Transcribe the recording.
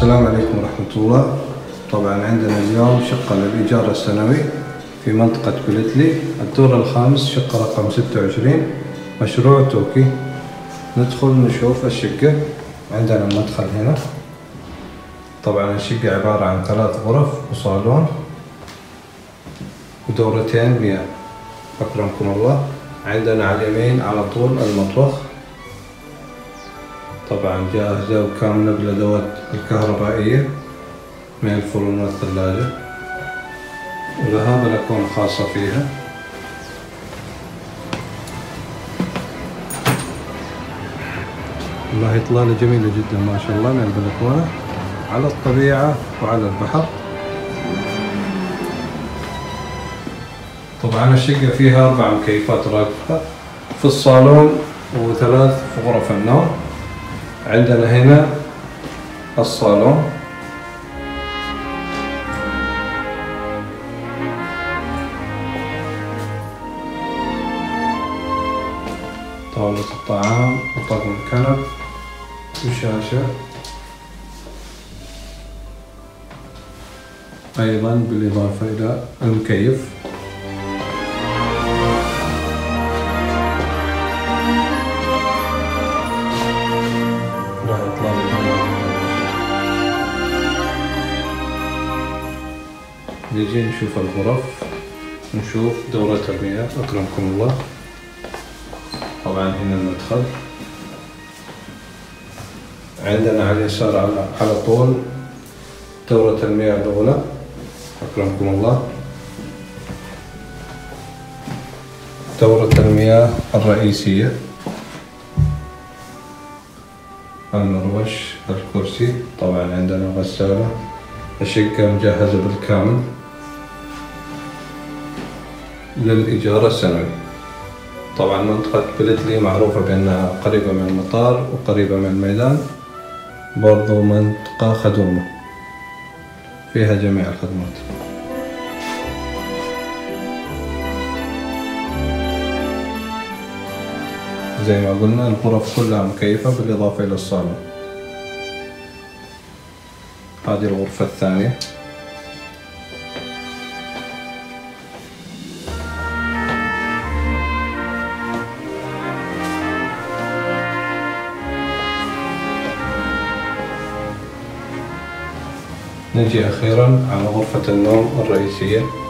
السلام عليكم ورحمة الله. طبعا عندنا اليوم شقة للإيجار السنوي في منطقة بلتلي، الدور الخامس، شقة رقم 26، مشروع توكي. ندخل نشوف الشقة. عندنا المدخل هنا. طبعا الشقة عبارة عن 3 غرف وصالون ودورتين مياه أكرمكم الله. عندنا على اليمين على طول المطبخ، طبعا جاهزة وكاملة بالأدوات الكهربائية من الفرن والثلاجة، ولها بلكونة خاصة فيها. والله إطلالة جميلة جدا ما شاء الله من البلكونة على الطبيعة وعلى البحر. طبعا الشقة فيها 4 مكيفات راكبة في الصالون و3 في غرف النوم. عندنا هنا الصالون، طاولة الطعام وطقم كنب وشاشة، أيضا بالإضافة إلى المكيف. نجي نشوف الغرف، نشوف دورة المياه أكرمكم الله. طبعا هنا المدخل. عندنا على اليسار على طول دورة المياه الأولى أكرمكم الله. دورة المياه الرئيسية، المروش، الكرسي. طبعا عندنا غسالة. الشقة مجهزة بالكامل للإيجار السنوي. طبعا منطقة بلتلي معروفة بأنها قريبة من المطار وقريبة من الميدان، برضو منطقة خدومة فيها جميع الخدمات. زي ما قلنا الغرف كلها مكيفة بالإضافة إلى الصالون. هذه الغرفة الثانية. نجي أخيرا على غرفة النوم الرئيسية.